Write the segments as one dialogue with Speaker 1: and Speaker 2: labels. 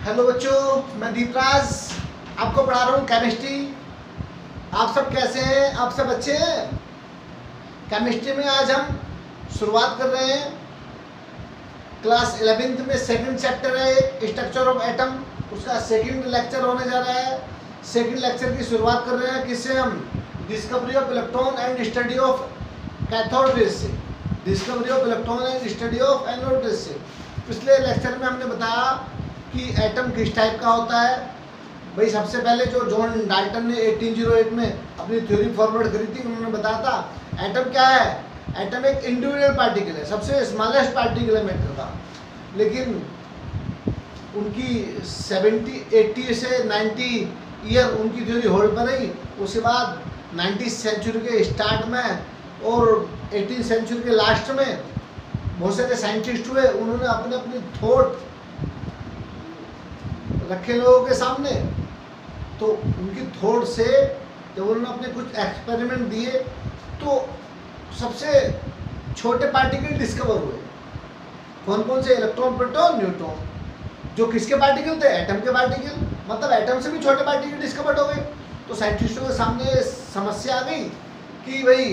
Speaker 1: Hello बच्चों, मैं दीपराज आपको पढ़ा रहा हूँ केमिस्ट्री। आप सब कैसे हैं? आप सब अच्छे हैं? केमिस्ट्री में आज हम शुरुआत कर रहे हैं। क्लास 11th में सेकंड चैप्टर है स्ट्रक्चर ऑफ एटम, उसका सेकंड लेक्चर होने जा रहा है। सेकंड लेक्चर की शुरुआत कर रहे हैं किससे? हम discovery of electron and study of cathode rays से। Discovery of electron and study of anode rays से। पिछले लेक्चर में हमने बताया कि एटम किस टाइप का होता है। भाई सबसे पहले जो जॉन डाल्टन ने 1808 में अपनी थ्योरी फॉरवर्ड करी थी, उन्होंने बताया था एटम क्या है। एटम एक इंडिविजुअल पार्टिकल है, सबसे स्मॉलेस्ट पार्टिकल है मैटर का। लेकिन उनकी 80 से 90 ईयर उनकी थ्योरी होल्ड पर रही। उसके बाद 19th सेंचुरी के स्टार्ट में और 18th सेंचुरी के लास्ट में बहुत सारे साइंटिस्ट हुए, उन्होंने अपने अपने थॉट रखे लोगों के सामने। तो उनकी थॉट से जब उन्होंने अपने कुछ एक्सपेरिमेंट दिए तो सबसे छोटे पार्टिकल डिस्कवर हुए। कौन कौन से? Electron, proton, neutron. जो किसके पार्टिकल थे? एटम के पार्टिकल। मतलब एटम से भी छोटे पार्टिकल डिस्कवर हो गए। तो साइंटिस्टों के सामने समस्या आ गई कि भाई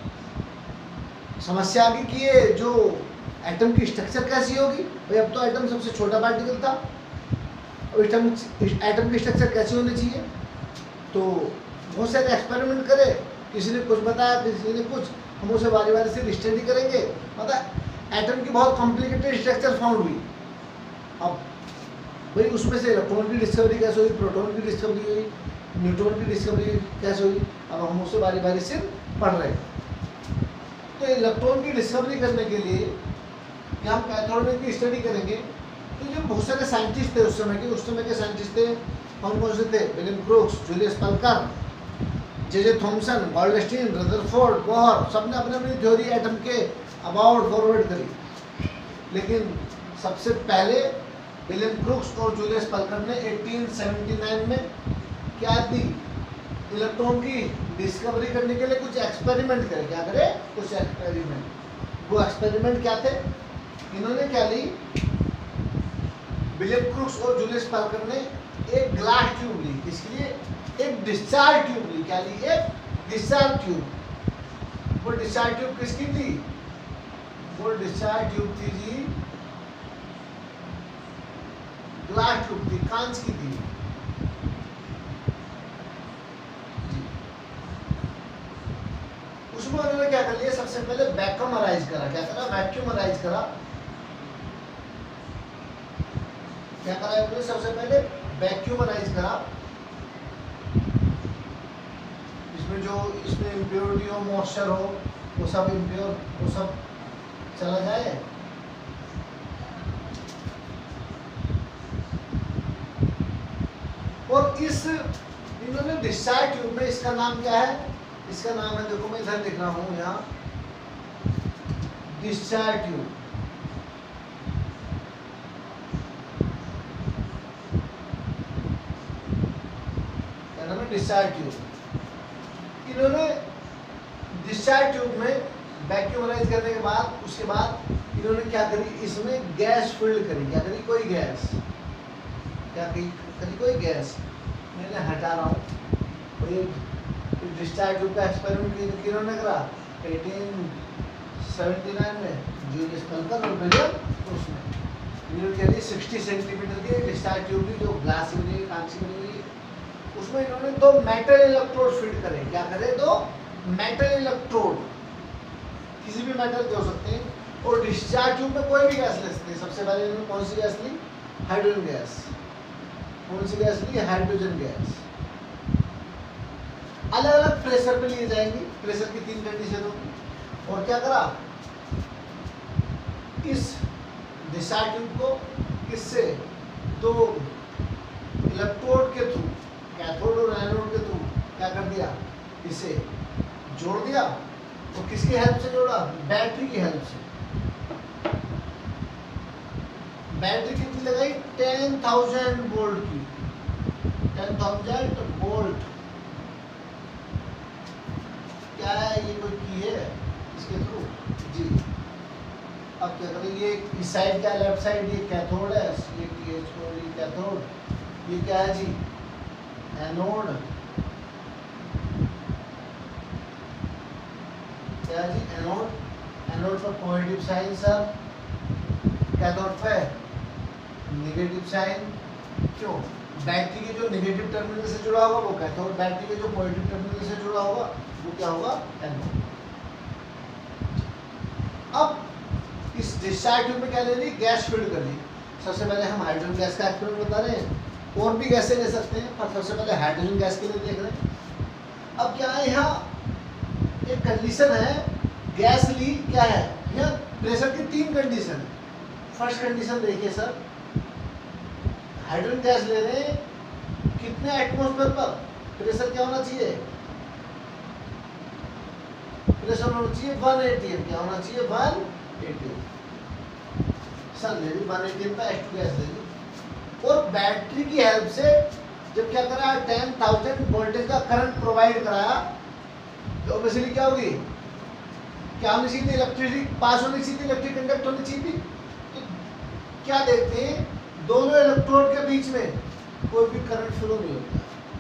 Speaker 1: समस्या आ गई कि ये जो एटम की स्ट्रक्चर कैसी होगी। भाई अब तो एटम सबसे छोटा पार्टिकल था, और एटम की स्ट्रक्चर कैसी होनी चाहिए। तो बहुत सारे एक्सपेरिमेंट करे, किसी ने कुछ बताया, किसी ने कुछ। हम उसे बारी बारी से स्टडी करेंगे। मतलब एटम की बहुत कॉम्प्लिकेटेड स्ट्रक्चर फाउंड हुई। अब भाई उसमें से इलेक्ट्रॉन की डिस्कवरी कैसे हुई, प्रोटॉन की डिस्कवरी हुई, न्यूट्रॉन की डिस्कवरी कैसे हुई। अब हम उसे बारी बारी से पढ़ रहे हैं। तो इलेक्ट्रॉन की डिस्कवरी करने के लिए क्या हम कैथोड की स्टडी करेंगे। तो जो बहुत सारे साइंटिस्ट थे उस समय के साइंटिस्ट थे। कौन कौन से थे? William Crookes, Julius Plucker, J Thomson, Goldstein, Rutherford, Bohr, सबने अपने अपनी थ्योरी एटम के अबाउट फॉरवर्ड करी। लेकिन सबसे पहले विलियम क्रूक्स और जूलियस पल्कर ने 1879 में क्या दी? इलेक्ट्रॉन की डिस्कवरी करने के लिए कुछ एक्सपेरिमेंट करे। क्या करे? कुछ एक्सपेरिमेंट। वो एक्सपेरिमेंट क्या थे? इन्होंने क्या ली? विलियम क्रूक्स और जूलियस पल्कर ने एक ग्लास ट्यूब ली। किसके लिए? एक डिस्चार्ज ट्यूब ली। क्या ली? एक डिस्चार्ज ट्यूब। वो डिस्चार्ज ट्यूब किसकी थी? वो डिस्चार्ज ट्यूब थी जी, ग्लास ट्यूब थी, कांच की थी। उसमें उन्होंने क्या कर लिया? सबसे पहले वैक्यूमराइज करा। क्या करा? वैक्यूमराइज करा। क्या करा इन्होंने? सबसे पहले वैक्यूमराइज करा। इसमें इम्प्योरिटी हो, मॉइस्चर हो, वो सब इम्प्योर, वो सब चला जाए। और इस इन्होंने डिस्चार्ज ट्यूब में, इसका नाम क्या है? इसका नाम है, देखो मैं इधर लिख रहा हूं यहाँ, डिस्चार्ज ट्यूब। क्या नाम है? Discharge tube. इन्होंने डिस्चार्ज ट्यूब में वैक्यूमराइज करने के बाद, उसके बाद इन्होंने क्या करी? इसमें गैस फिल्ड करी। क्या करी? कोई गैस। क्या करी? कोई गैस। मैंने हटा रहा हूँ। डिस्चार्ज ट्यूब का एक्सपेरिमेंट किन्होंने करा? 1879 में जूलियस पल्कर और विलियम क्रूक्स ने। इन्होंने क्या ली? 60 सेंटीमीटर की डिस्चार्ज ट्यूब ली, जो ग्लास की बनी, कांच की बनी हुई। उसमें इन्होंने 2 मेटल इलेक्ट्रोड फिट करे। क्या करे? 2 मेटल इलेक्ट्रोड। किसी भी मेटल के हो सकते हैं। और डिस्चार्ज ट्यूब में कोई भी गैस ले सकते हैं। सबसे पहले इन्होंने कौन सी गैस ली? Hydrogen gas. कौन सी गैस ली? Hydrogen gas. अलग अलग प्रेशर पे लिए जाएंगी। प्रेशर की 3 कंडीशन होगी। और क्या करा? इस डिस्चार्ज ट्यूब को किससे? 2 इलेक्ट्रोड के थ्रू, कैथोड और एनोड के थ्रू क्या कर दिया? इसे जोड़ दिया। और किसकी हेल्प से जोड़ा? बैटरी की हेल्प से। बैटरी कितनी लगाई? 10,000 वोल्ट की। 10,000 वोल्ट। क्या है ये? कोई की है इसके थ्रू जी। अब क्या करें, ये इस साइड क्या, लेफ्ट साइड ये कैथोड है, ये TH4 ये कैथोड, ये क्या है जी, एनोड, क्या है जी, एनोड। एनोड पर पॉजिटिव साइन सर, कैथोड पे नेगेटिव साइन। क्यों? बैटरी के जो नेगेटिव टर्मिनल से जुड़ा होगा वो कैथोड, बैटरी के जो पॉजिटिव टर्मिनल से जुड़ा होगा वो क्या होगा, एनोड। अब इस डिस्चार्ज ट्यूब में क्या ले ली, गैस फील्ड कर ली। सबसे पहले हम हाइड्रोजन गैस का एक्सपेरिमेंट बता रहे हैं, और भी गैसें ले सकते हैं, पर सबसे पहले हाइड्रोजन गैस के लिए देख रहे हैं। अब क्या है, यहाँ एक कंडीशन है, गैस ली, क्या है यहाँ प्रेशर की 3 कंडीशन है। फर्स्ट कंडीशन देखिए सर, हाइड्रोजन गैस ले रहे हैं, कितने एटमॉस्फेयर पर प्रेशर क्या होना चाहिए, प्रेशर होना चाहिए 1 atm। क्या होना चाहिए, 1 atm। सर ले ली 1 atm का H2 गैस ले ली, और बैटरी की हेल्प से जब क्या करा, 10,000 वोल्टेज का करंट प्रोवाइड कराया, तो ऑब्वियसली क्या होगी, क्या होनी चाहिए, इलेक्ट्रिसिटी पास होनी चाहिए, इलेक्ट्रिक कंडक्ट होनी चाहिए। तो क्या देखते हैं, दोनों इलेक्ट्रोड के बीच में कोई भी करंट फ्लो नहीं होता,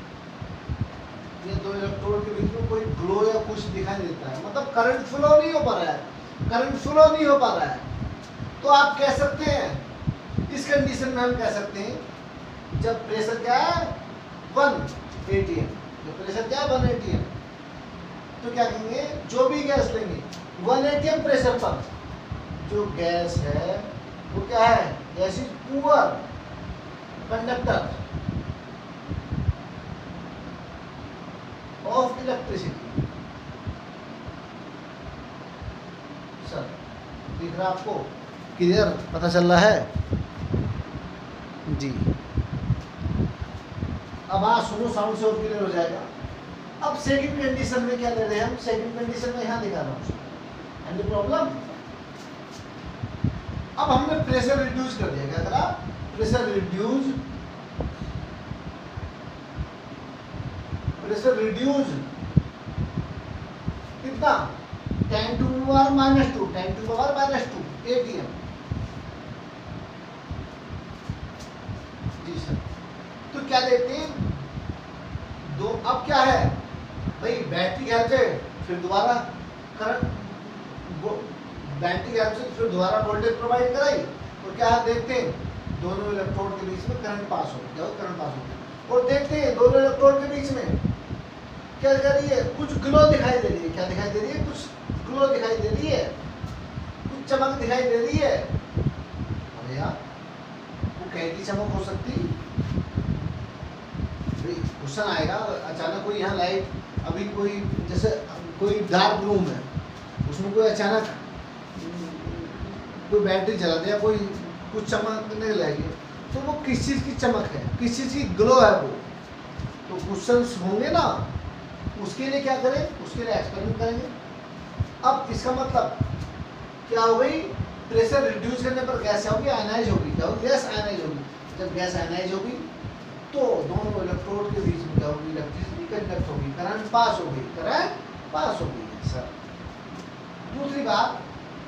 Speaker 1: ये दो इलेक्ट्रोड के बीच में कोई ग्लो या कुछ दिखाई देता है, मतलब करंट फ्लो नहीं हो पा रहा है, करंट फ्लो नहीं हो पा रहा है। तो आप कह सकते हैं, इस कंडीशन में हम कह सकते हैं, जब प्रेशर क्या है 1 atm, जब प्रेशर क्या है 1 atm, तो क्या कहेंगे, जो भी गैस लेंगे 1 atm प्रेशर पर जो गैस है वो क्या है, gas is poor conductor of electricity. Sir दिख रहा आपको, क्लियर पता चल रहा है जी। अब आप सुनो, साउंड से और क्लियर हो जाएगा। अब सेकंड कंडीशन में क्या ले रहे हैं हम, सेकंड कंडीशन में यहाँ दिखा रहा हूँ, एंड प्रॉब्लम। अब हमने प्रेशर रिड्यूस कर दिया, क्या करा, प्रेशर रिड्यूस, प्रेशर रिड्यूस कितना, 10 to the power -2, 10 to the power -2 atm। जी सर, तो क्या देखते हैं दो, अब क्या है भाई, बैटरी की हेल्प से फिर दोबारा करंट, बैटरी की हेल्प से फिर दोबारा वोल्टेज प्रोवाइड कराई, और क्या देखते हैं, दोनों इलेक्ट्रोड के बीच में करंट पास हो गया, करंट पास हो गया, और देखते हैं दोनों इलेक्ट्रोड के बीच में क्या कर रही है, कुछ ग्लो दिखाई दे रही है, क्या दिखाई दे रही है, कुछ ग्लो दिखाई दे रही है, कुछ चमक दिखाई दे रही है। अरे यार, वो कैसी चमक हो सकती, क्वेश्चन आएगा अचानक, कोई यहाँ लाइट, अभी कोई जैसे कोई डार्क रूम है, उसमें कोई अचानक कोई बैटरी जला दिया, कोई कुछ चमकने लगी, तो वो किस चीज़ की चमक है, किस चीज़ की ग्लो है वो, तो क्वेश्चंस होंगे ना, उसके लिए क्या करें, उसके लिए एक्सपेरिमेंट करेंगे। अब इसका मतलब क्या हो गई, प्रेशर रिड्यूस करने पर गैस क्या होगी, आयनाइज होगी, क्या होगी, गैस आयनाइज होगी। जब गैस आयनाइज होगी तो दोनों इलेक्ट्रोड के बीच में क्या होगी, इलेक्ट्रिसिटी कंडक्ट होगी, करंट पास होगी, करंट पास होगी। सर दूसरी बात,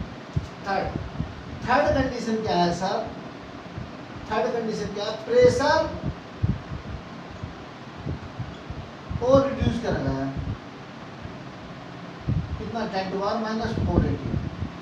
Speaker 1: थर्ड कंडीशन क्या है सर, थर्ड कंडीशन क्या है, प्रेशर को रिड्यूस करा गया, कितना, 10 to the power -4 atm,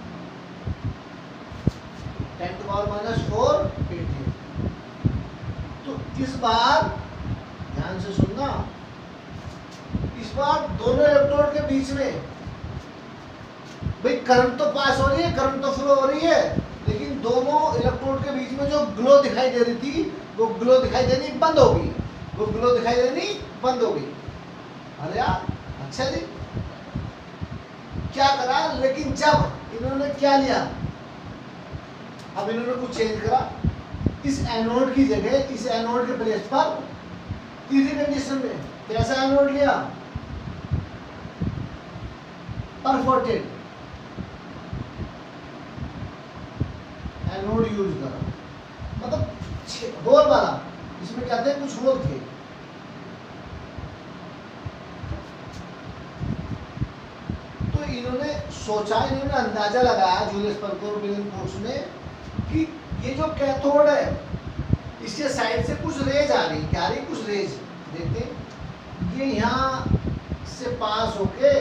Speaker 1: 10 to the power -4 atm। तो इस बार ध्यान से सुनना, इस बार दोनों इलेक्ट्रोड के बीच में भाई करंट तो पास हो रही है, करंट तो फ्लो हो रही है, लेकिन दोनों इलेक्ट्रोड के बीच में जो ग्लो दिखाई दे रही थी, वो ग्लो दिखाई देनी बंद हो गई, वो ग्लो दिखाई देनी बंद हो गई। अरे यार, अच्छा जी, क्या करा, लेकिन जब इन्होंने क्या लिया, अब इन्होंने कुछ चेंज करा, इस एनोड की जगह, इस एनोड के प्लेस पर तीसरी कंडीशन में कैसा एनोड लिया, परफोर्टेड एनोड यूज करा, मतलब होल वाला, इसमें क्या थे, कुछ होल थे। तो इन्होंने सोचा, इन्होंने अंदाजा लगाया जूलियस पर्कर और विलियम कोट्स ने कि ये जो कैथोड है इसके साइड से कुछ रेज आ रही, क्या आ रही, कुछ रेज। देखते हैं, ये यहाँ से पास होके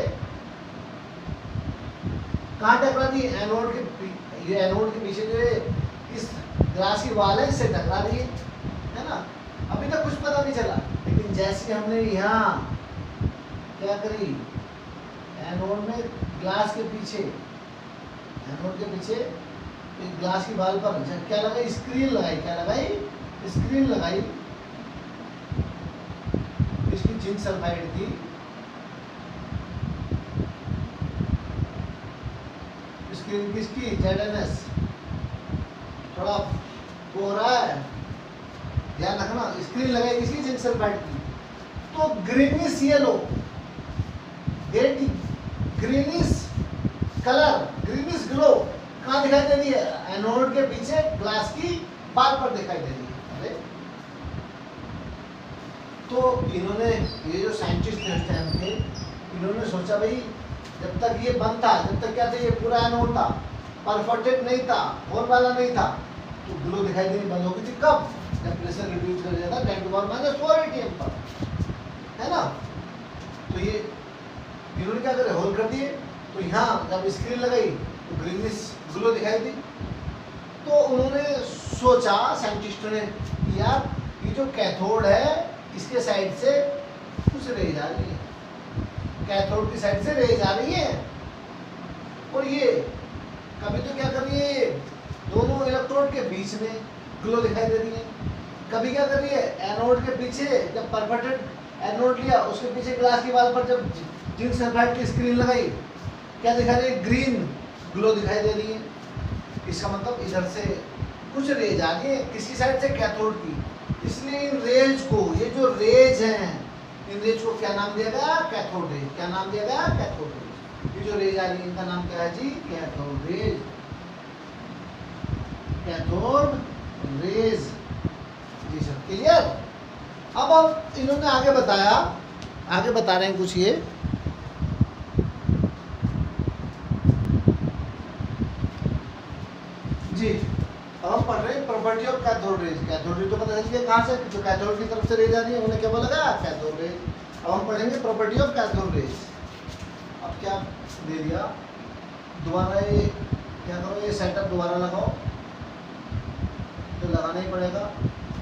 Speaker 1: कहाँ टकरा रही है, एनोड के, ये एनोड के पीछे जो इस ग्लास की वाल है इससे टकरा रही है ना। अभी तक कुछ पता नहीं चला, लेकिन जैसे हमने यहाँ क्या करी, एनोड में ग्लास के पीछे, एनोड के पीछे एक ग्लास की वाल पर क्या लगाई, स्क्रीन लगाई, क्या लगाई, स्क्रीन लगाई। इसकी जिंक सल्फाइड थी, स्क्रीन किसकी, ZnS। थोड़ा हो रहा है, ध्यान रखना, स्क्रीन लगाई किसकी, जिंक सल्फाइड की। तो greenish yellow, greenish colour, greenish glow कहाँ दिखाई दे रही है, एनोड के पीछे ग्लास की बाल पर दिखाई दे रही है। अरे तो इन्होंने, ये जो साइंटिस्ट थे उस टाइम के, इन्होंने सोचा भाई जब तक ये बंद था, जब तक क्या था, ये पूरा एनोड था, परफोर्टेड नहीं था, होल वाला नहीं था, तो ग्लो दिखाई देनी बंद हो गई थी। कब, जब प्रेशर रिड्यूस कर दिया था 10⁻⁻4 atm पर, है ना। तो ये इन्होंने क्या करे, होल कर दिए। तो यहाँ जब स्क्रीन लगाई तो ग्रीनिश ग्लो दिखाई दी। तो उन्होंने सोचा साइंटिस्टों ने, यार ये जो कैथोड है इसके साइड से कुछ रेज आ रही है, कैथोड की साइड से रेज आ रही है, और ये कभी तो क्या कर रही है, दोनों इलेक्ट्रोड के बीच में ग्लो दिखाई दे रही है, कभी क्या कर रही है, एनोड के पीछे, जब परफेक्टेड एनोड लिया उसके पीछे ग्लास की वाल पर जब जिंक सल्फाइड की स्क्रीन लगाई, क्या दिखा रही है, ग्रीन ग्लो दिखाई दे रही है। इसका मतलब इधर से कुछ रेज आ रही है, किसी साइड से, कैथोड की। इसलिए इन रेज को, ये जो रेज हैं, इन रेज को क्या नाम दिया गया, कैथोड रेज। क्या नाम दिया गया, कैथोड रेज। ये जो रेज आ रही है इनका नाम क्या है जी, कैथोड रेज, कैथोड रेज। जी सर, क्लियर। अब इन्होंने आगे बताया, आगे बता रहे हैं कुछ ये, जी अब हम पढ़ रहे हैं property of cathode rays. Cathode rays तो पता चल गया कहाँ से, जो कैथोड की तरफ से रेज आ रही है उन्हें क्या बोला गया, कैथोड रेज। अब हम पढ़ेंगे प्रॉपर्टी ऑफ कैथोड रेज। अब क्या दे दिया, दोबारा ये क्या करो, ये सेटअप दोबारा लगाओ, तो लगाना ही पड़ेगा।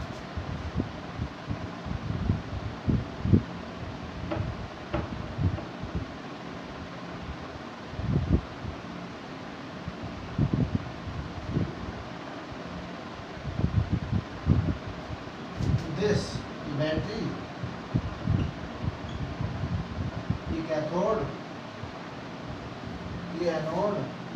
Speaker 1: दिस बैटरी, ये कैथोड, ये anode,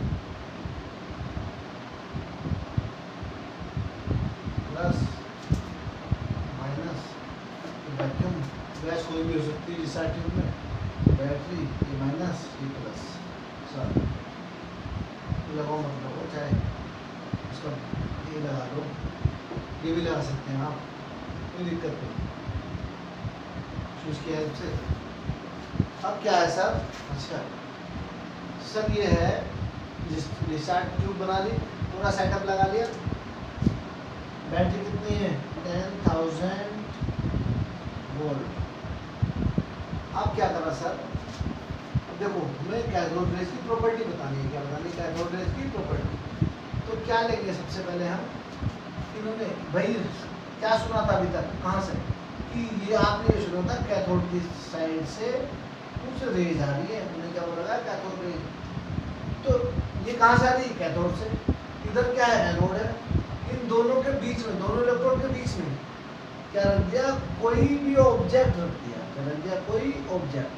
Speaker 1: plus minus, vacuum gas कोई भी हो सकती है जिस ट्यूब में, बैटरी, ये माइनस, ये प्लस। सर लगाओ मत लगाओ, चाहे उसका ये लगा दो, ये भी लगा सकते हैं आप, कोई दिक्कत नहीं, स्विच की हेल्प से। अब क्या है सर, अच्छा सर ये है डिस्चार्ज ट्यूब बना ली, पूरा सेटअप लगा लिया। बैटरी कितनी है, 10,000 वोल्ट। अब क्या करना सर, अब देखो हमें कैथोड रेज की प्रॉपर्टी बतानी है, क्या बतानी है, कैथोड रेज की प्रॉपर्टी। तो क्या लेंगे सबसे पहले हम, इन्होंने भाई क्या सुना था अभी तक, कहाँ से, कि ये आपने ये सुना था कैथोड की साइड से कुछ रेज आ रही है, उन्हें क्या बोला, कैथोड रेज। तो ये कहाँ से आ रही है, कैथोड से। इधर क्या है, एनोड है, इन दोनों के बीच में, दोनों इलेक्ट्रोड के बीच में क्या रख दिया, कोई भी ऑब्जेक्ट रख दिया, क्या रख दिया, कोई ऑब्जेक्ट।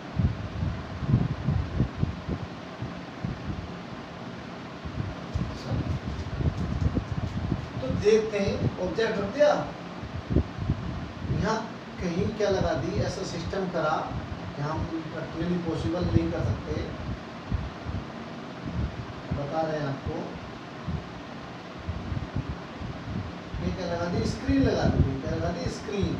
Speaker 1: तो देखते हैं, ऑब्जेक्ट रख दिया, यहाँ कहीं क्या लगा दी, ऐसा सिस्टम करा, यहाँ हम प्रैक्टिकली पॉसिबल नहीं कर सकते, बता रहे हैं आपको। ये क्या लगा दी, स्क्रीन लगा दी, क्या लगा दी, स्क्रीन।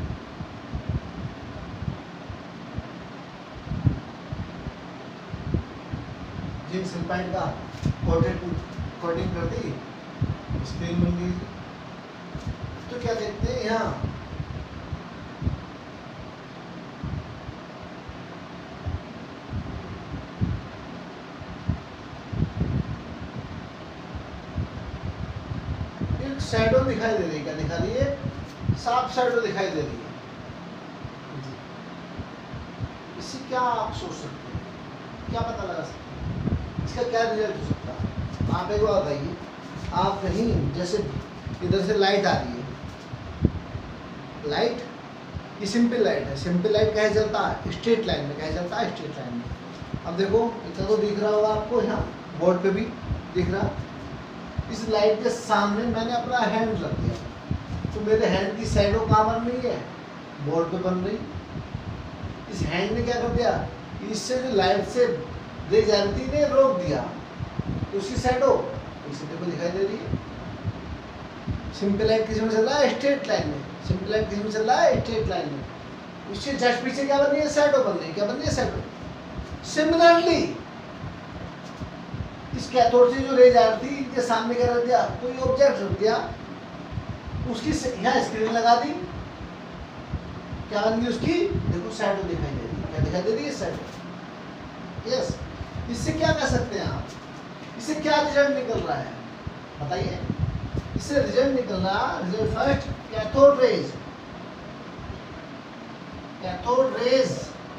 Speaker 1: जिंक सल्फाइड का कोटिंग कर दी, स्क्रीन बन गई। तो क्या देखते हैं यहाँ, एक शैडो दिखाई दे रही है। क्या दिखा रही है? साफ शैडो दिखाई दे रही है। इससे क्या आप सोच सकते हैं, क्या पता लगा सकते हैं, इसका क्या रिजल्ट हो सकता है? आप एक बार बताइए, आप कहीं जैसे इधर से लाइट आ रही है, लाइट ये सिंपल लाइट है। सिंपल लाइट कहाँ चलता है? स्ट्रेट लाइन में। कहाँ चलता है? स्ट्रेट लाइन में। अब देखो इतना तो दिख रहा होगा आपको, यहाँ बोर्ड पे भी दिख रहा। इस लाइट के सामने मैंने अपना हैंड रख दिया, तो मेरे हैंड की शैडो कहाँ बन रही है? बोर्ड पे बन रही। इस हैंड ने क्या कर दिया? इससे जो लाइट से रे जा रही थी ने रोक दिया, तो उसकी शैडो इसी पे दिखाई दे रही है। सिंपल लाइट किस में चल रहा है? स्ट्रेट लाइन में। सिंपल लाइट किस में चल रहा है? स्ट्रेट लाइन में। उससे जस्ट पीछे क्या बन रही है? शैडो बन रही है। क्या बन रही है? शैडो। सिमिलरली इस कैथोड से जो रे जा रही थी, इनके सामने क्या रख दिया? कोई ऑब्जेक्ट रख दिया, उसकी यहाँ स्क्रीन लगा दी, क्या बन गई उसकी? देखो शैडो दिखाई दे रही है। क्या दिखाई दे रही है? शैडो। यस। इससे क्या कर सकते हैं आप? इससे क्या रिजल्ट निकल रहा है बताइए? इससे रिजल्ट निकल रहा, result first, cathode rays. Cathode rays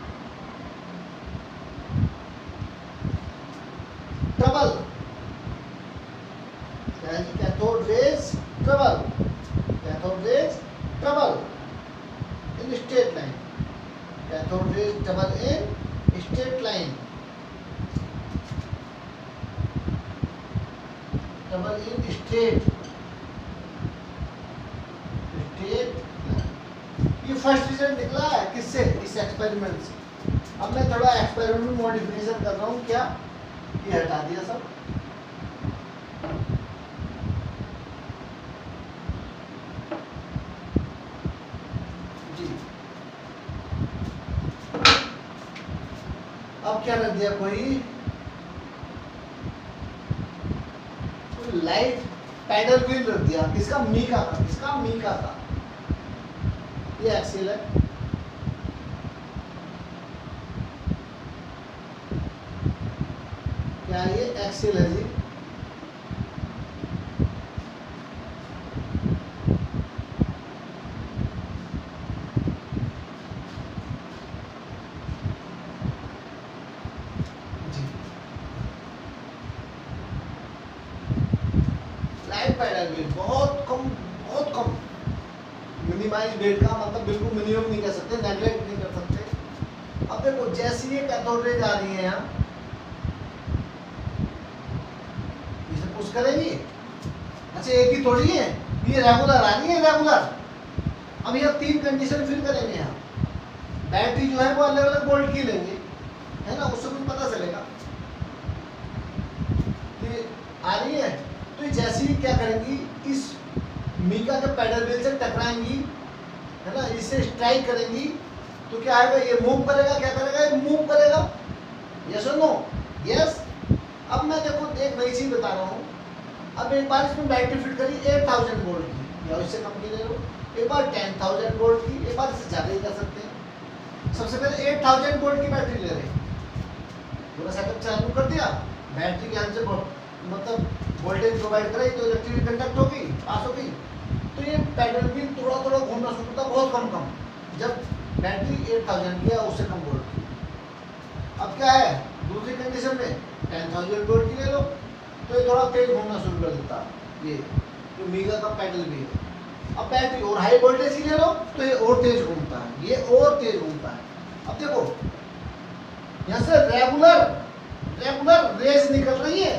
Speaker 1: travel, cathode rays travel, cathode rays travel in straight line, cathode rays travel in straight line, travel in straight ये फर्स्ट रिजल्ट निकला है किससे? इस एक्सपेरिमेंट से। अब मैं थोड़ा एक्सपेरिमेंट में मॉडिफिकेशन कर रहा हूँ। क्या? ये हटा दिया सब। जी अब क्या रख दिया? कोई लाइट पैडल व्हील रख दिया। किसका? मीका का। किसका? मीका का। ये एक्सेल है। क्या ये एक्सेल है जी? लाइट पैडल व्हील बहुत कम, बहुत कम। मिनिमाइज वेट का मतलब बिल्कुल मिनिमम नहीं कर सकते, नेगलेक्ट नहीं कर सकते। अब देखो जैसी ये कैथोड रेज आ रही है यहाँ, इसे पुश करेंगी। अच्छा एक ही थोड़ी है, ये रेगुलर आ रही है, रेगुलर। अब यहाँ तीन कंडीशन फिल करेंगे। यहाँ बैटरी जो है वो अलग अलग वोल्ट की लेंगे, है ना, उससे कुछ पता चलेगा। ये आ रही है तो जैसे ही क्या करेंगी, इस मीका के पैडल व्हील से टकराएंगी, है ना, इससे स्ट्राइक करेंगी, तो क्या आएगा? ये मूव करेगा। क्या करेगा? ये मूव करेगा। यस और नो? यस। अब मैं देखो एक नई चीज बता रहा हूँ। अब एक बार इसमें बैटरी फिट करी 8000 वोल्ट की, या इससे कम की ले लो। एक बार 10000 वोल्ट की, एक बार इससे ज़्यादा ही कर सकते हैं। सबसे पहले 8000 वोल्ट की बैटरी ले रहे, पूरा सेटअप चालू कर दिया। बैटरी के अंदर मतलब वोल्टेज प्रोवाइड कराई तो इलेक्ट्रिसिटी कंडक्ट होगी, पास होगी। तो ये पैडल व्हील थोड़ा थोड़ा घूमना शुरू होता, बहुत कम कम, जब बैटरी 8000 की या उससे कम वोल्ट की। अब क्या है दूसरी कंडीशन में? 10000 वोल्ट की ले लो, तो ये थोड़ा तेज घूमना शुरू कर देता है, ये जो मीका का पैडल व्हील है। अब बैटरी और हाई वोल्टेज की ले लो, तो ये और तेज घूमता है, ये और तेज घूमता है। अब देखो यहाँ से रेगुलर रेज निकल रही है,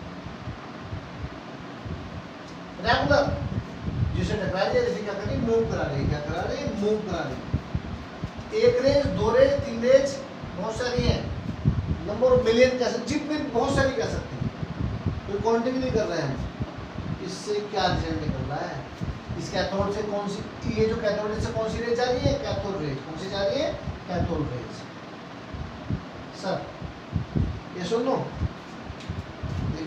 Speaker 1: रेगुलर, जिसे टकरा रही है, जैसे क्या कर रही है? मूव करा रही है। क्या करा रही है? मूव करा रही है। एक रेज, दो रेज, तीन रेज, बहुत सारी है, नंबर ऑफ मिलियन कह सकते, जितनी बहुत सारी कह सकते हैं, कोई काउंटिंग नहीं कर रहे हैं हम। इससे क्या रिजल्ट निकल रहा है? इस कैथोड से कौन सी, ये जो कैथोड से कौन सी रेज जा रही है? Cathode rays. कौन सी जा रही है? Cathode raise. सर ये सुन लो,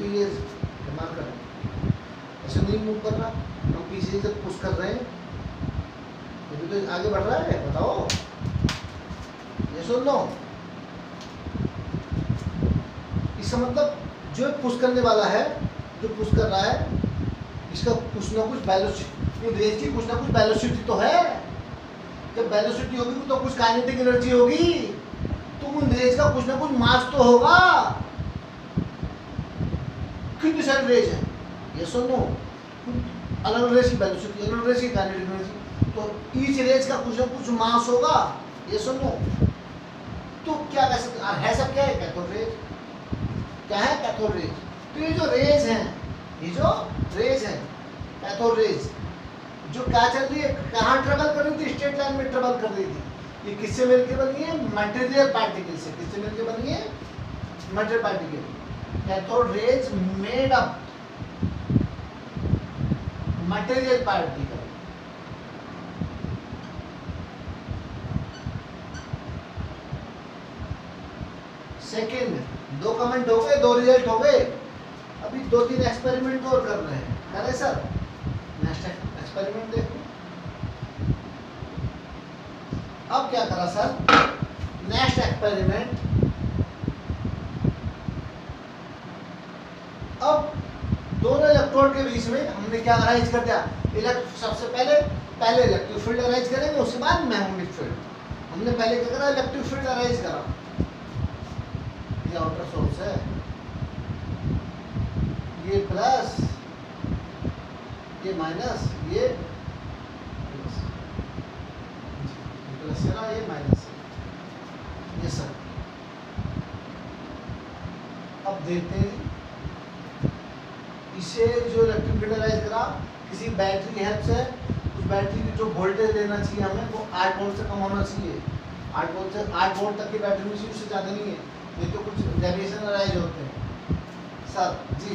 Speaker 1: ये इस्तेमाल कर रहे हैं, ऐसे नहीं मूव कर रहा, हम पीछे से जब पुश कर रहे हैं ये भी तो आगे बढ़ रहा है, बताओ ये सुन लो। इसका मतलब जो पुश करने वाला है, जो पुश कर रहा है, इसका कुछ ना कुछ वेलोसिटी, रेस की कुछ ना कुछ वेलोसिटी तो है। जब वेलोसिटी होगी तो कुछ काइनेटिक एनर्जी होगी, तो उन रेस का कुछ ना कुछ मास तो होगा। कितनी सारी रेस है ये सुनो, अलग अलग रेस की वेलोसिटी, अलग अलग रेस की काइनेटिक एनर्जी, तो ईच रेस का कुछ ना कुछ मास होगा, ये सुनो। तो क्या कह सकते है, सब क्या है, कैथोड रेज। क्या है, कैथोड रेज। तो ये जो रेज हैं, ये जो रेज है कैथोड रेज, जो क्या चल रही है, कहाँ ट्रेवल कर रही थी, स्ट्रेट लाइन में ट्रेवल कर रही थी। ये किससे मिलकर बनी है, मटेरियल पार्टिकल से। किससे मिलकर बनी है, material particle. Cathode rays made up material particle. Second, 2 comment हो गए, 2 रिजल्ट हो गए। अभी 2-3 एक्सपेरिमेंट और कर रहे हैं, करे सर। नेक्स्ट एक्सपेरिमेंट देखो। अब क्या करा सर, नेक्स्ट एक्सपेरिमेंट, अब दोनों इलेक्ट्रोड के बीच में हमने क्या अरेंज कर दिया, सबसे पहले इलेक्ट्रिक फील्ड अरेंज करेंगे, उसके बाद मैग्नेटिक फील्ड। हमने पहले क्या करा, इलेक्ट्रिक फील्ड अरेंज करा। ये आउटर सोर्स है, ये प्लस, ये माइनस, ये प्लस है ना, ये माइनस है, ये सब। अब देखते हैं इसे जो इलेक्ट्रिक फील्ड अरेंज करा, किसी बैटरी की हेल्प से, उस बैटरी की जो वोल्टेज देना चाहिए हमें, वो 8 वोल्ट से कम होना चाहिए। 8 वोल्ट तक की बैटरी में चाहिए, उससे ज़्यादा नहीं है, ये तो कुछ डेविएशन अराइज होते हैं सर जी।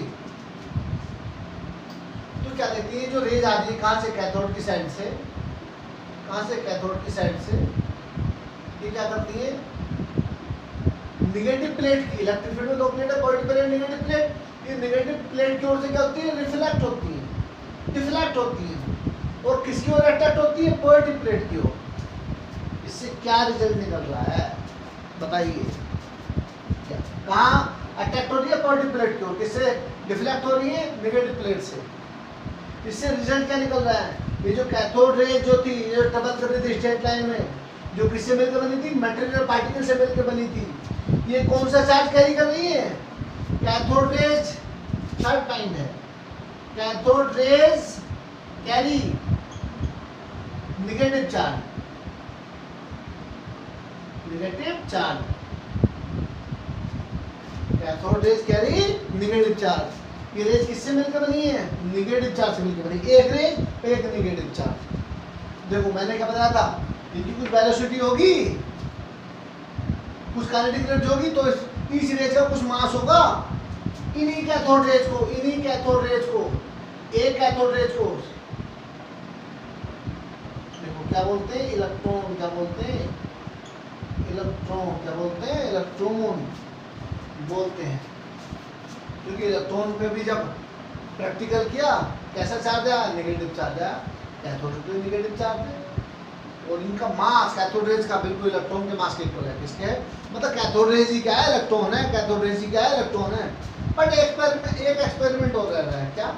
Speaker 1: तो क्या देखते हैं, जो रेज आ रही है कहाँ से, कैथोड की साइड से, कहाँ से, कैथोड की साइड से, ये क्या करती है, निगेटिव प्लेट की, इलेक्ट्रिक फील्ड में 2 प्लेट है, पॉजिटिव प्लेट, नेगेटिव प्लेट। ये नेगेटिव प्लेट की ओर से क्या होती है, रिफ्लेक्ट होती है, डिफ्लेक्ट होती है, और किसकी ओर अट्रैक्ट होती है, पॉजिटिव प्लेट की ओर। इससे क्या रिजल्ट निकल रहा है बताइए, कहाँ अट्रैक्ट हो रही है, पॉजिटिव प्लेट की ओर, किससे डिफ्लेक्ट हो रही है, नेगेटिव प्लेट से। इससे रिजल्ट क्या निकल रहा है, ये जो कैथोड रेज जो थी, ये ट्रेवल कर रही थी स्ट्रेट लाइन में, जो किससे मिलकर बनी थी, मटेरियल पार्टिकल से मिलकर बनी थी, ये कौन सा चार्ज कैरी कर रही है, कैथोड रेज, थर्ड पॉइंट है, cathode rays carry negative charge, negative charge, cathode rays carry negative charge. ये रेज किससे मिलकर बनी है, नेगेटिव चार्ज से मिलकर बनी, एक रेज एक नेगेटिव चार्ज। देखो मैंने क्या बताया था, इनकी कुछ वेलोसिटी होगी, कुछ काइनेटिक एनर्जी होगी, तो इस रेज का कुछ मास होगा। इन्हीं कैथोड रेज को, इन्हीं कैथोड रेज को, एक कैथोड रेज को देखो क्या बोलते हैं, इलेक्ट्रॉन, क्या बोलते हैं, इलेक्ट्रॉन, क्या बोलते हैं, इलेक्ट्रॉन बोलते हैं। क्योंकि इलेक्ट्रॉन पे भी जब प्रैक्टिकल किया, कैसा चार्ज आया, नेगेटिव चार्ज आया, कैथोड पे नेगेटिव चार्ज है। और इनका मास कैथोड रेज का बिल्कुल इलेक्ट्रॉन के मास के इक्वल है। किसके है, मतलब कैथोड रेज ही क्या है, इलेक्ट्रॉन है, कैथोड रेज ही क्या है, इलेक्ट्रॉन है। बट एक एक्सपेरिमेंट हो रहा है, क्या,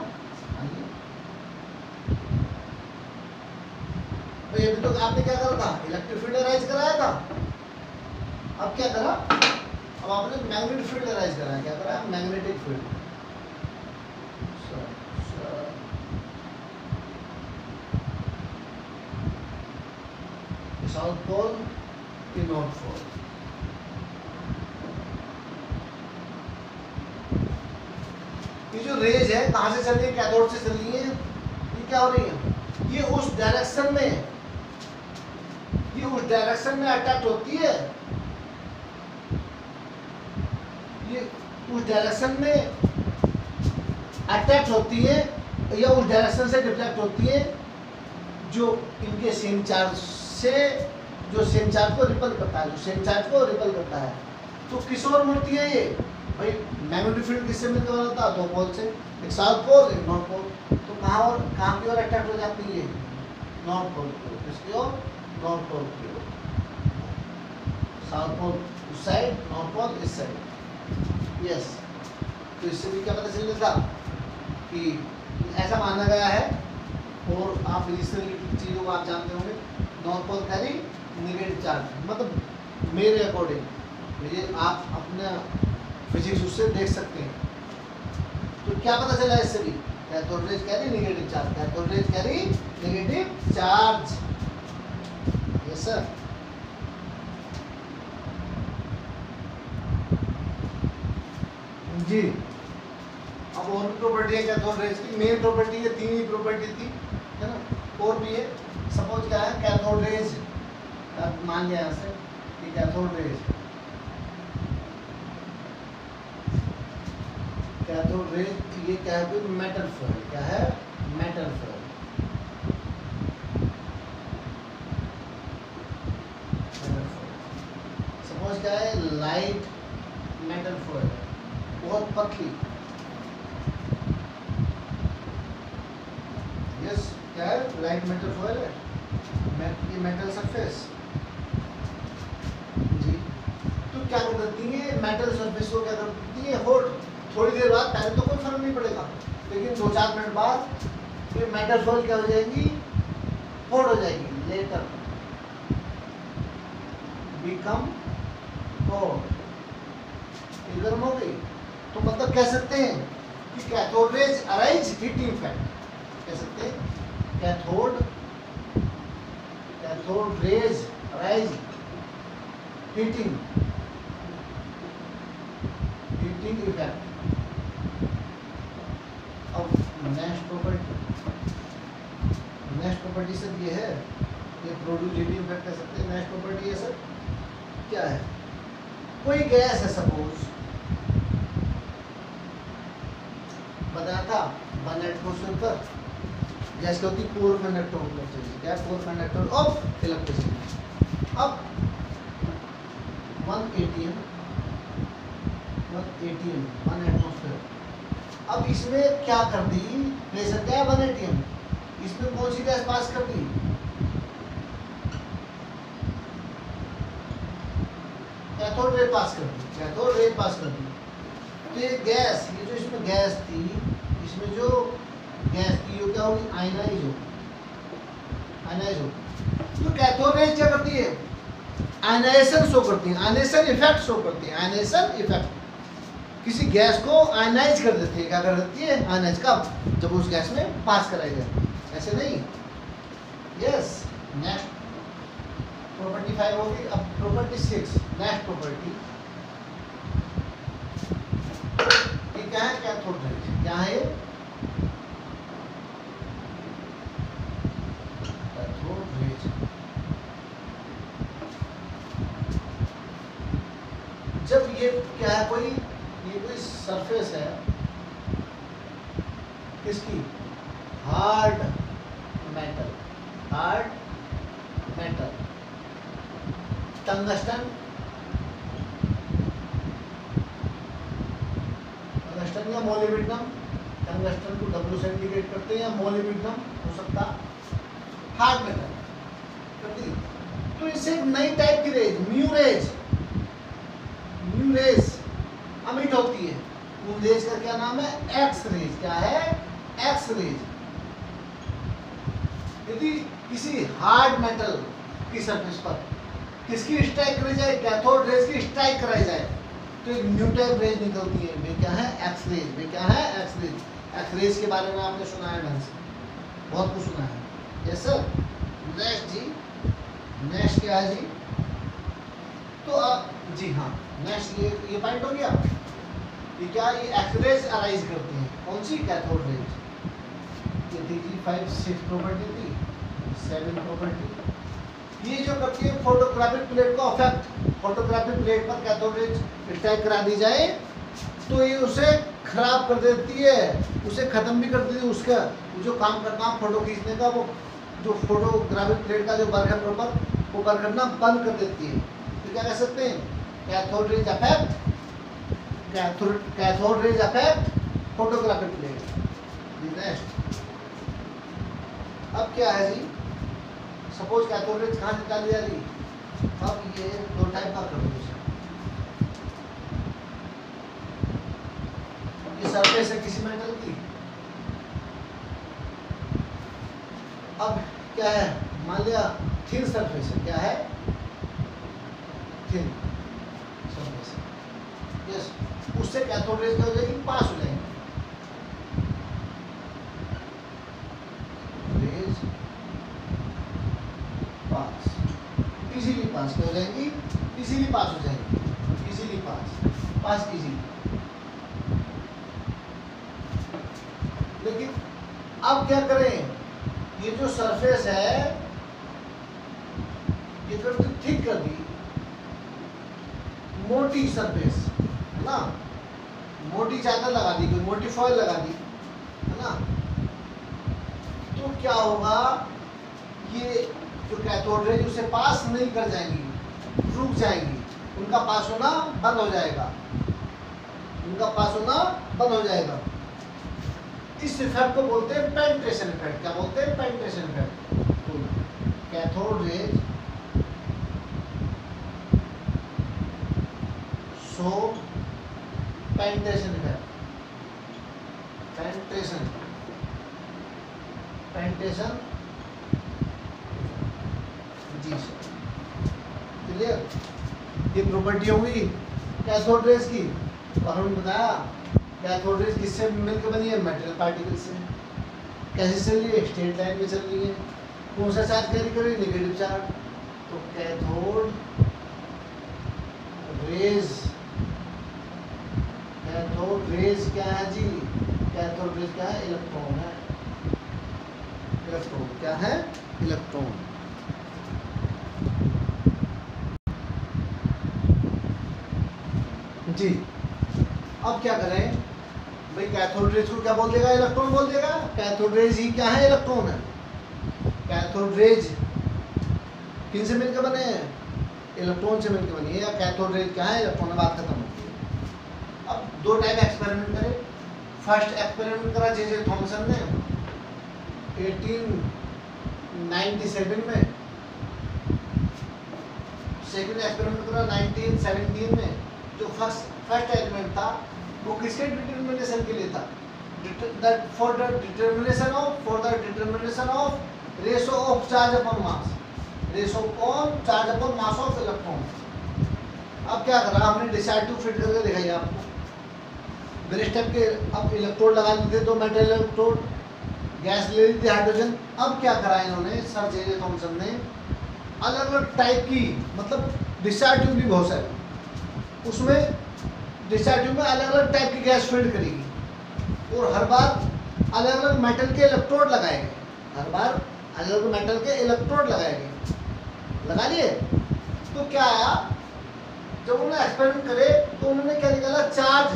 Speaker 1: तो ये भी तो आपने क्या करा था, इलेक्ट्रिक फील्ड अरेंज कराया था। अब क्या करा, अब आपने मैग्नेटिक फील्ड अरेंज कराया, क्या करा, मैग्नेटिक फील्ड। साउथ पोल की नॉर्थ पोल, ये जो रेज है कहां से चल रही है, कैथोड से चल रही है। ये क्या हो रही है, ये उस डायरेक्शन में, ये उस डायरेक्शन में अटैक होती है, ये उस डायरेक्शन में अटैक होती है, या उस डायरेक्शन से डिफ्लेक्ट होती है, जो इनके सेम चार्ज से, जो सेम चार्ज को रिपल करता है, जो सेम चार्ज को रिपल करता है। तो किस ओर मुड़ती है, ये भाई मैग्नेटिक फील्ड किससे मिलकर बना था? दो पोल से, एक साउथ पोल एक नॉर्थ पोल। तो कहाँ की ओर अट्रैक्ट हो जाती है? नॉर्थ पोल की ओर। किसकी ओर? नॉर्थ पोल की ओर। साउथ पोल उस साइड, नॉर्थ पोल इस साइड। यस, तो इससे भी क्या पता चल जाता कि ऐसा माना गया है, और आप इस चीज़ों को आप जानते होंगे, north pole carry negative charge, मतलब मेरे अकॉर्डिंग ये आप अपना फिजिक्स उससे देख सकते हैं। तो क्या पता चला इससे भी? Cathode rays carry negative charge, cathode rays carry negative charge. Yes sir. जी, अब और भी प्रॉपर्टी है कैथोड रेज की। मेन प्रॉपर्टी ये तीन ही प्रॉपर्टी थी, है ना, और भी है। सपोज क्या है, कैथोड रेज, आप मान लिया यहाँ से कि कैथोड रेज, कैथोड रेज ये क्या है? कोई मेटल फॉयल। क्या है? Metal foil. सपोज क्या है, लाइट मेटल फॉयल है, बहुत पतली। यस, क्या है? लाइट मेटल फॉयल है, ये मेटल सरफेस। जी, तो क्या कर देती है? मेटल सरफेस को क्या कर देती है? होल्ड। थोड़ी देर बाद, पहले तो कोई फर्क नहीं पड़ेगा, लेकिन 2-4 मिनट बाद ये मेटल फॉयल क्या हो जाएगी? होल्ड हो जाएगी। लेटर बिकम होल्ड, ये गर्म हो गई। तो मतलब कह सकते हैं कि cathode rays arise heating effect. कह सकते हैं cathode rays arise heating effect. अब नेक्स्ट प्रॉपर्टी सर ये है, ये प्रोड्यूस हीटिंग इफेक्ट कह सकते हैं। नेक्स्ट प्रॉपर्टी है सर, क्या है? कोई गैस है, सपोज बताया था 1 एटमॉस्फेयर पर गैस क्या होती है? Poor conductor of electricity. क्या है? Poor conductor of electricity. अब 1 atm 1 एटमॉस्फेयर। अब इसमें क्या कर दी? प्रेशर क्या है? 1 atm। इसमें कौन सी गैस पास कर दी? कैथोड रे पास कर दी। कैथोड रे पास कर दी। तो ये गैस, ये जो इसमें गैस थी, इसमें जो गैस थी वो क्या होगी? आयनाइज हो। तो कैथोड रेज क्या करती है? आयनाइजेशन शो करती है, आयनाइजेशन इफेक्ट शो करती है। आयनाइजेशन इफेक्ट किसी गैस को आयनाइज कर देती है। क्या कर देती है? आयनाइज। कब? जब उस गैस में पास कराई जाए, ऐसे नहीं। यस, नेक्स्ट प्रॉपर्टी 5 होगी। अब प्रॉपर्टी 6, नेक्स्ट प्रॉपर्टी, ये क्या है? Cathode rays. क्या है? Cathode rays. जब ये क्या है? कोई सरफेस है, किसकी? हार्ड मेटल, टंगस्टन या मोलिब्डेनम। टंगस्टन को W से इंडिकेट करते हैं, या मोलिब्डेनम हो सकता, हार्ड मेटल कर दी। तो इससे एक नई टाइप की रेज, म्यू रेज अमिट होती है। उन रेज का क्या नाम है? X rays. क्या है? X rays. यदि किसी हार्ड मेटल की सरफेस पर किसकी स्ट्राइक कराई जाए? कैथोड रेज की स्ट्राइक कराई जाए, तो एक न्यू टाइप रेज निकलती है। वे क्या है? X raise. वे क्या है? X raise. एक्स रेज के बारे में आपने सुना है ढंग से, बहुत कुछ सुना है। Yes sir. नेक्स्ट जी, नेक्स्ट क्या है जी? तो जी हाँ, नेक्स्ट ये पॉइंट हो गया। ये क्या? ये एक्स रेज अराइज करती है। कौन सी? Cathode rays. ये थी जी 5, 6 प्रॉपर्टी थी। 7 प्रॉपर्टी ये जो करती है, फोटोग्राफिक प्लेट को अफेक्ट। फोटोग्राफिक प्लेट पर कैथोड रेज अटैक करा दी जाए तो ये उसे खराब कर देती है, उसे खत्म भी कर देती है। उसका जो काम करना, फोटो खींचने का, वो जो फोटोग्राफिक प्लेट का जो वर्क है प्रॉपर, वो वर्क करना बंद कर देती है। तो क्या कह सकते हैं? Cathode rays affect cathode rays affect photographic plate. Next, अब क्या है जी, सपोज कैथोड रेज कहाँ से निकाली जा रही, अब ये दो टाइप का कंडीशन, ये सरफेस है किसी मेटल की, अब क्या है, मान लिया थिन सरफेस है, क्या है, थिन सरफेस, यस, उससे कैथोड रेज क्या हो जाएगी, पास हो जाएगी, रेज पास, इजीली पास क्या हो जाएंगी, इजीली पास हो जाएंगी, इजीली पास इजीली। लेकिन अब क्या करें, ये जो सरफेस है ये कर दी थिक कर दी, मोटी सरफेस है ना, मोटी चादर लगा दी, कोई मोटी फॉइल लगा दी है ना, तो क्या होगा, ये जो कैथोड रेज उसे पास नहीं कर जाएंगी, रुक जाएंगी, उनका पास होना बंद हो जाएगा, उनका पास होना बंद हो जाएगा। इस इफेक्ट को बोलते हैं पेनिट्रेशन इफेक्ट। क्या बोलते हैं, पेनिट्रेशन इफेक्ट। तो cathode rays show penetration effect, penetration जी सर, क्लियर। ये प्रॉपर्टी होगी कैथोड रेज की, और हमने बताया कैथोड रेज किससे मिलकर बनी है, मेटल पार्टिकल से। कैसे चल रही है, स्ट्रेट लाइन में चल रही है, कौन सा चार्ज कैरी कर रही है, नेगेटिव चार्ज। तो कैथोड रेज क्या है जी, कैथोड रेज क्या है, इलेक्ट्रॉन है, इलेक्ट्रॉन क्या है, इलेक्ट्रॉन। जी, अब क्या करें भाई, कैथोड रेज को क्या बोल देगा, इलेक्ट्रॉन बोल देगा। कैथोड रेज ही क्या है, इलेक्ट्रॉन है। कैथोड रेज किन से मिलकर बने हैं, इलेक्ट्रॉन से मिलकर बनी है, या कैथोड रेज क्या है, इलेक्ट्रॉन। बात खत्म होती है। अब दो टाइप एक्सपेरिमेंट करें। फर्स्ट एक्सपेरिमेंट करा जे थॉमसन ने 1897 में, सेकंड एक्सपेरिमेंट करा 1917 में। जो फर्स्ट एलिमेंट था वो किसके डिटरमिनेशन के लिए था, for the determination of ratio of charge upon mass, ratio on charge upon mass of electron. अब क्या करा हमने, डिसाइड टू फिट करके दिखाई आपको, वेरियस टाइप के। अब इलेक्ट्रोड लगा दी, दो मेटल इलेक्ट्रोड, गैस ले ली थी हाइड्रोजन। अब क्या करा इन्होंने, सर जे थॉमसन ने अलग अलग टाइप की, मतलब डिस्चार्ज ट्यूब भी बहुत सारी, उसमें डिस्चार्ज ट्यूब में अलग अलग टाइप की गैस फील्ड करेगी, और हर बार अलग अलग मेटल के इलेक्ट्रोड लगाए गए, हर बार अलग अलग मेटल के इलेक्ट्रोड लगाए गए, लगा लिए। तो क्या आया, जब उन्होंने एक्सपेरिमेंट करे तो उन्होंने क्या निकाला, चार्ज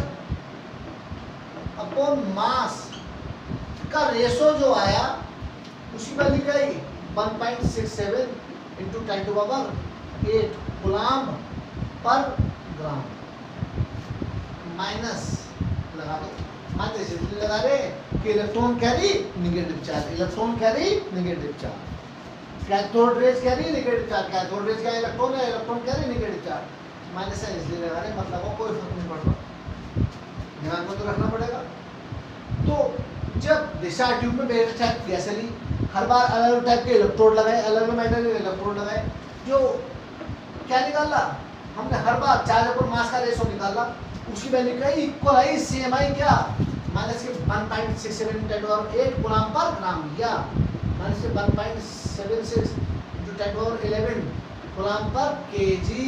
Speaker 1: अपॉन मास का रेशो जो आया उसी वैल्यू का ही 1.67 इंटू 10⁸ कूलम्ब पर ग्राम, माइनस लगा दो, माइनस लगा रहे कि electron carry negative charge, electron carry negative charge, cathode rays carry negative charge, cathode रेज का इलेक्ट्रॉन है, electron carry negative charge, minus है इसलिए लगा रहे, मतलब कोई फर्क नहीं पड़ रहा, ध्यान में तो रखना पड़ेगा। तो जब डिस्चार्ज ट्यूब में वेरियस टाइप की गैस ली, हर बार अलग अलग टाइप के इलेक्ट्रोड लगाए, अलग अलग मेटल के इलेक्ट्रोड लगाए, जो क्या निकाला हमने, हर बार चार्ज अपॉन मास का रेशो निकाला, उसकी वैल्यू क्या इक्वल आई, सेम आई, क्या माइनस के 1.67 × 10⁸ कूलम्ब पर ग्राम, या माइनस के 1.76 × 10⁻11 कूलम्ब पर केजी।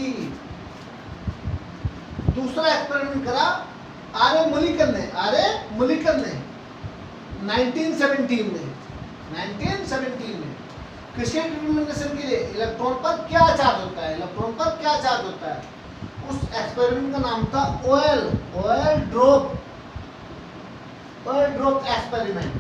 Speaker 1: दूसरा एक्सपेरिमेंट करा आरे मुलिकन ने 1917 में किसके डिटरमिनेशन के लिए, इलेक्ट्रॉन पर क्या चार्ज होता है, इलेक्ट्रॉन पर क्या चार्ज होता है। उस एक्सपेरिमेंट का नाम था oil drop experiment.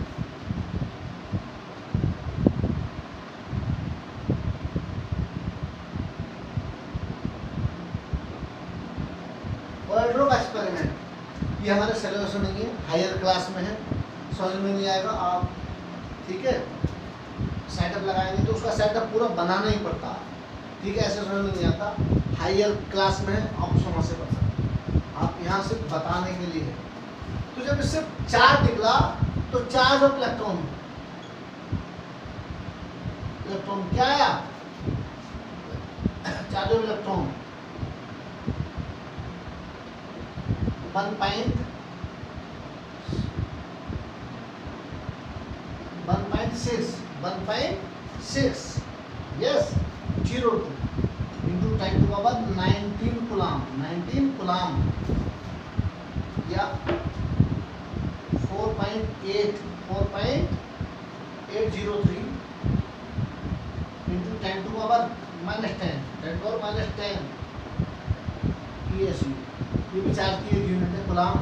Speaker 1: Oil drop experiment ये हमारे सिलेबस में नहीं है, हायर क्लास में है, समझ में नहीं आएगा आप, ठीक है। सेटअप लगाएंगे तो उसका सेटअप पूरा बनाना ही पड़ता है, ठीक है, ऐसे समझ में नहीं आता। हायर क्लास में है, आप समझ से पढ़ सकते हैं, आप यहाँ से बताने के लिए है। तो जब इससे चार्ज निकला तो चार्ज ऑफ इलेक्ट्रॉन, इलेक्ट्रॉन क्या आया, charge of electron 1.6 yes 02 into 10 to power 19 coulomb या 4.803 into 10 to power -10 ESU, ये भी चार्ज की एक यूनिट है कूलम,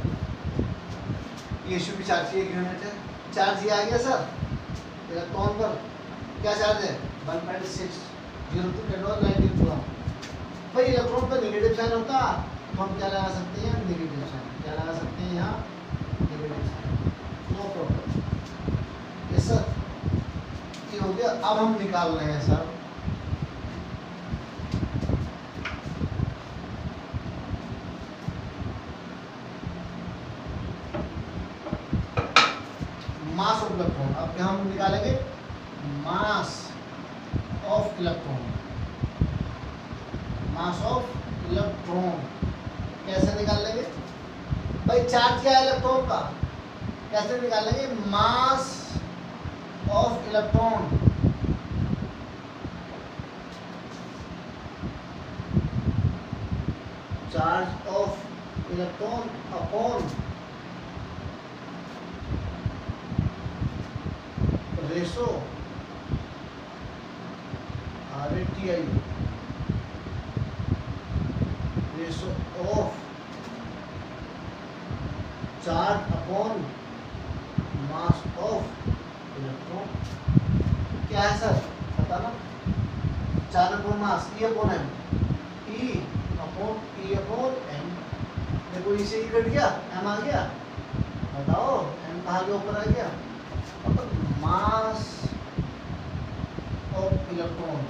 Speaker 1: ESU भी चार्ज की एक यूनिट है। चार्ज ये आ गया सर, इलेक्ट्रॉन पर क्या चार्ज है 1.602 10 to 19 कूलम। भाई इलेक्ट्रॉन पर नेगेटिव साइन होता तो हम क्या लगा सकते हैं, नेगेटिव साइन, क्या लगा सकते हैं यहाँ, नेगेटिव साइन, नो प्रॉब्लम। ये सर ये हो गया। अब हम निकाल रहे हैं सर मास ऑफ इलेक्ट्रॉन। अब क्या हम निकालेंगे, mass of electron, mass of electron कैसे निकाल लेंगे भाई, चार्ज क्या है इलेक्ट्रॉन का, कैसे निकालेंगे, mass of electron charge of electron upon ratio RATI, ratio of charge upon mass of electron. क्या है सर पता ना, charge upon mass E upon M, E upon M। देखो इसे E कट गया, M आ गया, बताओ M कहाँ के ऊपर आ गया, मास ऑफ इलेक्ट्रॉन।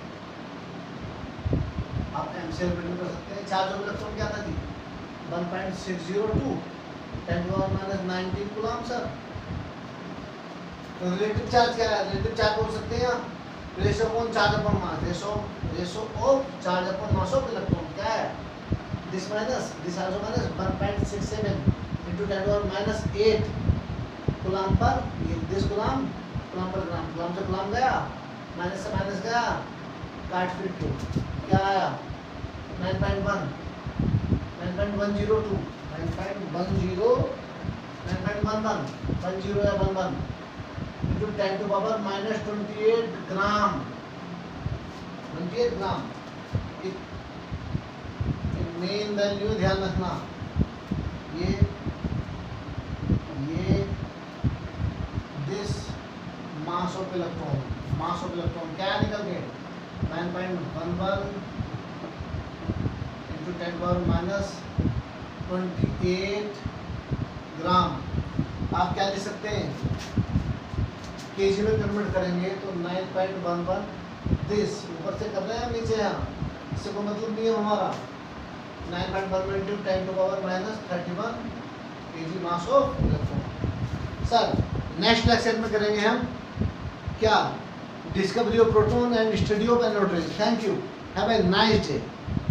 Speaker 1: आप M से रिप्रेजेंट कर सकते हैं। चार्ज ऑफ इलेक्ट्रॉन क्या था जी 1.602 10 to the minus 19 coulomb sir. तो रिलेटिव चार्ज क्या है, रिलेटिव चार्ज बोल सकते हैं, ratio on charge upon mass, ratio of charge upon mass of electron क्या है, this also minus 1.67 into 10 to the minus 8 coulomb पर, ये दिस कूलम पर ग्राम, कूलम से कूलम गया, माइनस से माइनस गया, काट फिर के क्या आया 9.1 9.102 9.10 या 11 into 10 to power minus 28 gram, 28 gram. Main value ध्यान रखना, ये दिस मास ऑफ इलेक्ट्रॉन, क्या निकल गए 9.11 into 10 power minus 28 ग्राम। आप क्या लिख सकते हैं, केजी में कन्वर्ट करेंगे तो 9.11 दिस, ऊपर से कर रहे हैं नीचे, यहाँ इससे कोई मतलब नहीं है हमारा, 9.11 into 10 to power minus 31 K G mass of electron. Sir next lecture में करेंगे हम क्या, discovery of proton and study of neutron. Thank you, have a nice day.